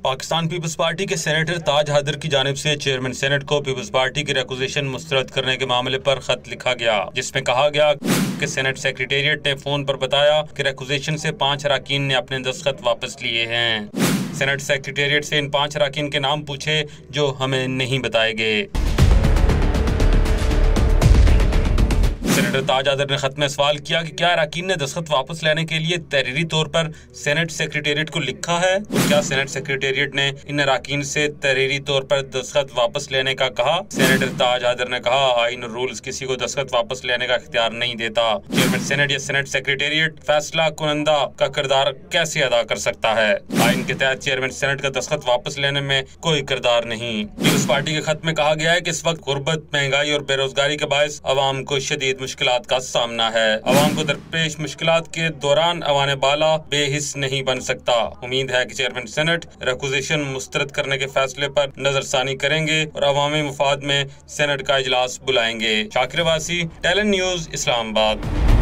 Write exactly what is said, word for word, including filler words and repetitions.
Pakistan peoples party के senator Taj Haider की जानिब से चेयरमैन सेनेट को पीपल्स पार्टी की रिक्विजिशन मुस्तरद करने के मामले पर खत लिखा गया, जिसमें कहा गया कि सेनेट सेक्रेटेरिएट ने फोन पर बताया कि रिक्विजिशन से पांच अराकीन ने अपने दस्तखत वापस लिए हैं। सेनेट सेक्रेटेरिएट से इन पांच अराकीन के नाम पूछे जो हमें नहीं बताए गए। सेनेटर ताज हैदर ने खत में सवाल किया कि क्या अराकीन ने दस्तखत वापस लेने के लिए तहरीरी तौर पर सेनेट सेक्रेटेरिएट को लिखा है और क्या सेनेट सेक्रेटेरिएट ने इन अराकीन से तहरीरी तौर पर दस्तखत वापस लेने का कहा। सेनेटर ताज हैदर ने कहा, आइन और रूल्स किसी को दस्तखत वापस लेने का इख्तियार नहीं देता। चेयरमैन सेनेट या सेनेट सेक्रेटेरिएट फैसला कुनंदा का किरदार कैसे अदा कर सकता है। आइन के तहत चेयरमैन सेनेट का दस्तखत वापस लेने में कोई किरदार नहीं। पीपल्स पार्टी के खत में कहा गया है कि इस वक्त गुर्बत, महंगाई और बेरोजगारी के बायस अवाम को शदीद मुश्किलात का सामना है। अवाम को दरपेश मुश्किलात के दौरान अवाने बाला बेहिस नहीं बन सकता। उम्मीद है कि चेयरमैन सेनेट रिक्विजिशन मुस्तरद करने के फैसले पर नजरसानी करेंगे और अवामी मुफाद में सेनेट का इजलास बुलाएंगे। शाकिर वासी, टैलेंट न्यूज, इस्लामाबाद।